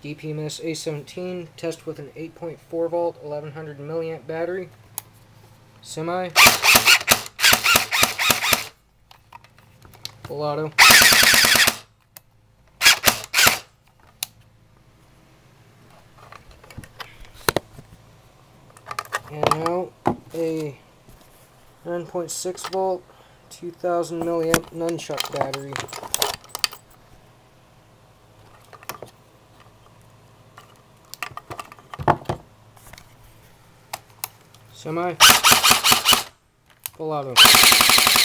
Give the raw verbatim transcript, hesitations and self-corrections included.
D P M S A seventeen, test with an eight point four volt, eleven hundred milliamp battery. Semi. Full auto. And now a nine point six volt, two thousand milliamp nunchuck battery. Semi. Full auto.